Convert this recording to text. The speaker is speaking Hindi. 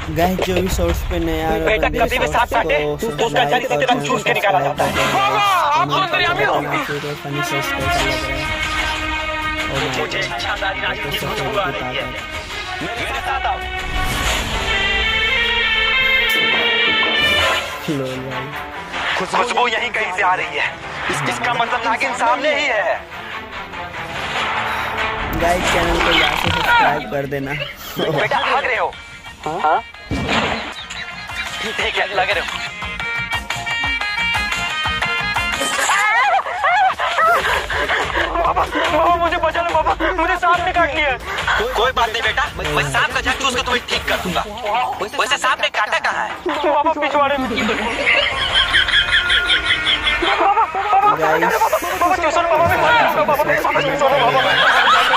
गाइस जो भी शॉर्ट्स पे नया आ रहा है कभी भी सांप काटे तो उसका जड़ से रंग चूस के निकाला जाता है। आप अंतर्यामी हो। फनी शॉर्ट्स कैसा लग रहा है? मुझे शानदार राज की खुशबू आ रही है। मेरे साथ आओ। खुशबू यहीं कहीं से आ रही है। इसका मतलब नागिन सामने ही है। गाइस चैनल को याद से सब्सक्राइब कर देना। बेटा भाग रहे हो? हाँ? ठीक है, लगे रहो। बाबा मुझे बचा लो बाबा, मुझे सांप ने काट लिया। कोई बात नहीं बेटा, मैं सांप का जंग उसको तुम्हें ठीक कर दूंगा। वैसे सांप ने काटा कहाँ है? बाबा पिछवाड़े में। बाबा ट्यूशन बाबा